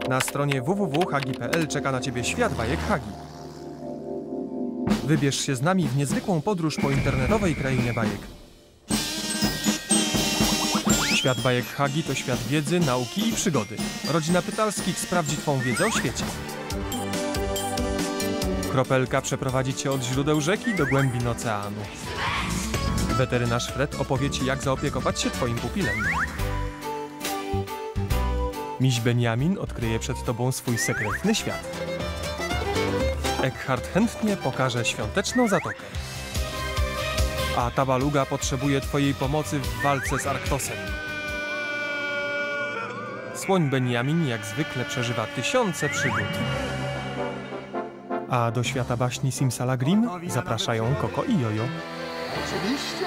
Na stronie www.hagi.pl czeka na Ciebie świat bajek Hagi. Wybierz się z nami w niezwykłą podróż po internetowej krainie bajek. Świat bajek Hagi to świat wiedzy, nauki i przygody. Rodzina Pytalskich sprawdzi Twą wiedzę o świecie. Kropelka przeprowadzi Cię od źródeł rzeki do głębin oceanu. Weterynarz Fred opowie Ci, jak zaopiekować się Twoim pupilem. Miś Benjamin odkryje przed Tobą swój sekretny świat. Eckhart chętnie pokaże świąteczną zatokę. A Tabaluga potrzebuje Twojej pomocy w walce z Arktosem. Słoń Benjamin jak zwykle przeżywa tysiące przygód. A do świata baśni Simsalagrim zapraszają Koko i Jojo. Oczywiście!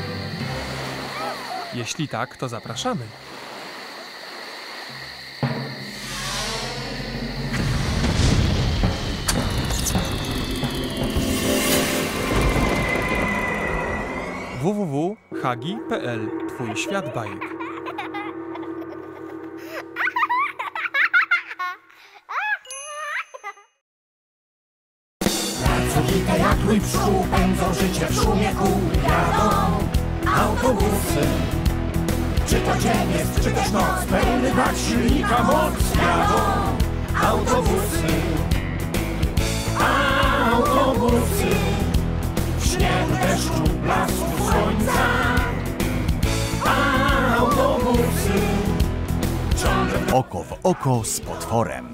Jeśli tak, to zapraszamy. www.hagi.pl. Twój świat bajek. Pracowite jak mój pszczół pędzą życie w szumie kół. Jadą autobusy. Czy to dzień jest, czy też noc, pełny brak silnika moc. Jadą autobusy. Autobusy. W śniegu, deszczu, blasku słońca. Autobusy. Oko w oko z potworem.